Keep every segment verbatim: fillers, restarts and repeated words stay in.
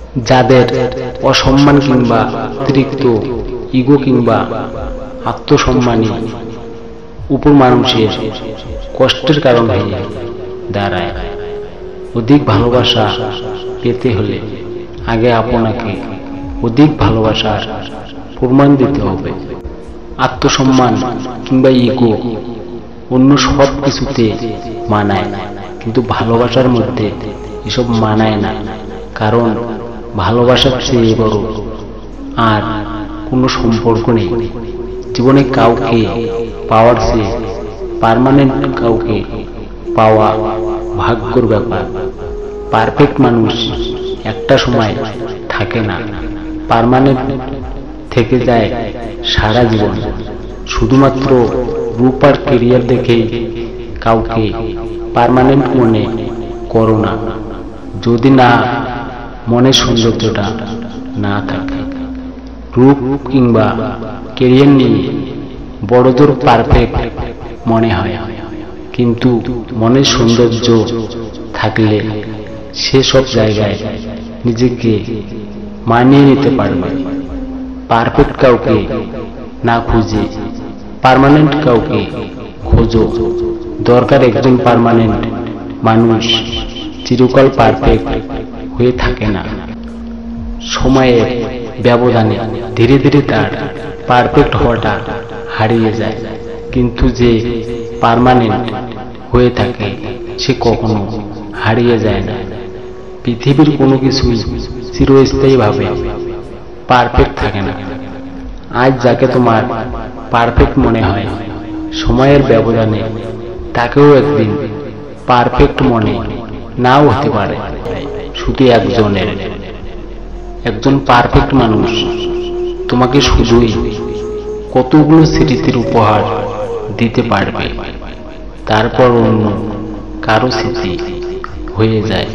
যাদের অসম্মান কিংবা অতিরিক্ত ইগো কিংবা আত্মসম্মানী উপর মানুষের কষ্টের কারণ হয়ে দাঁড়ায়। অধিক ভালোবাসা পেতে হলে আগে আপনাকে অধিক ভালোবাসার প্রমাণ দিতে হবে। আত্মসম্মান কিংবা ইগো অন্য সব কিছুতে মানায়, কিন্তু ভালোবাসার মধ্যে এসব মানায় না। কারণ ভালোবাসার চেয়ে বড় আর কোনো সম্পর্ক নেই। জীবনে কাউকে পাওয়ার চেয়ে পার্মানেন্ট কাউকে পাওয়া ভাগ্যর ব্যাপার। পারফেক্ট মানুষ একটা সময় থাকে না, পার্মানেন্ট থেকে যায় সারা জীবন। শুধুমাত্র রূপ আর কেরিয়ার দেখেই কাউকে পার্মানেন্ট মনে করো না, যদি না মনের সৌন্দর্যটা না থাকে। রূপ কিংবা কেরিয়ার নিয়ে বড়জোর পারফেক্ট মনে হয়, কিন্তু মনের সৌন্দর্য থাকলে সেসব জায়গায় নিজেকে মানিয়ে নিতে পারবে। পারফেক্ট কাউকে না খুঁজে পার্মানেন্ট কাউকে খোঁজো। দরকার একজন পার্মানেন্ট মানুষ, চিরকাল পারফেক্ট হয়ে থাকে না। সময়ের ব্যবধানে ধীরে ধীরে তার পারফেক্ট হওয়াটা হারিয়ে যায়, কিন্তু যে পার্মানেন্ট হয়ে থাকে সে কখনো হারিয়ে যায় না। পৃথিবীর কোনো কিছুই চিরস্থায়ীভাবে পারফেক্ট থাকে না। আজ যাকে তোমার পারফেক্ট মনে হয়, সময়ের ব্যবধানে তাকেও একদিন পারফেক্ট মনে নাও হতে পারে। শুধু একজনের একজন পারফেক্ট মানুষ তোমাকে শুধুই কতগুলো স্মৃতির উপহার দিতে পারবে, তারপর অন্য কারো স্মৃতি হয়ে যায়।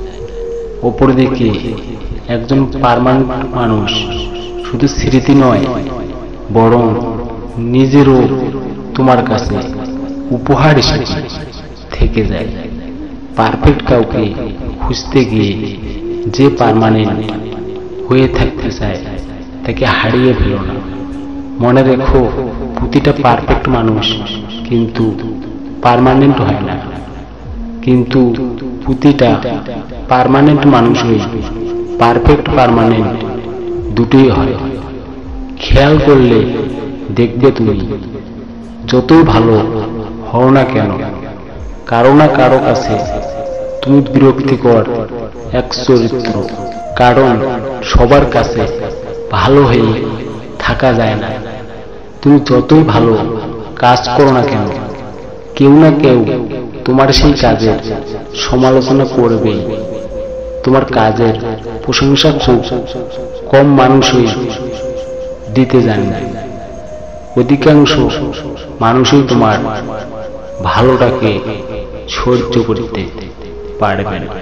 অপরদিকে একজন পার্মানেন্ট মানুষ শুধু স্মৃতি নয়, বরং নিজেরও তোমার কাছে উপহার হিসেবে থেকে যায়। পারফেক্ট কাউকে খুঁজতে গিয়ে যে পার্মানেন্ট হয়ে থাকতে চায় তাকে হারিয়ে ফেলো না। মনে রেখো, প্রতিটা পারফেক্ট মানুষ কিন্তু পার্মানেন্ট হয় না, কিন্তু প্রতিটা পার্মানেন্ট মানুষই পারফেক্ট পার্মানেন্ট দুটোই হয়। খেয়াল করলে দেখবে তুমি যতই ভালো হও না কেন, কারো না কারো কাছে তুমি বিরক্তিকর এক চরিত্র। কারণ সবার কাছে ভালো হয়ে থাকা যায় না। তুমি যতই ভালো কাজ করো না কেন, কেউ না কেউ তোমার সেই কাজের সমালোচনা করবেই। তোমার কাজের প্রশংসা খুব কম মানুষই দিতে জানে না। অধিকাংশ মানুষই তোমার ভালোটাকে সহ্য করতে পারবে না।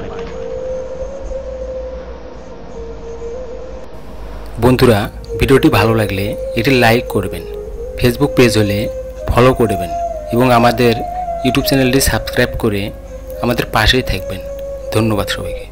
বন্ধুরা, ভিডিওটি ভালো লাগলে এটি লাইক করবেন, ফেসবুক পেজ হলে ফলো করবেন এবং আমাদের ইউটিউব চ্যানেলটি সাবস্ক্রাইব করে আমাদের পাশেই থাকবেন। ধন্যবাদ সবাইকে।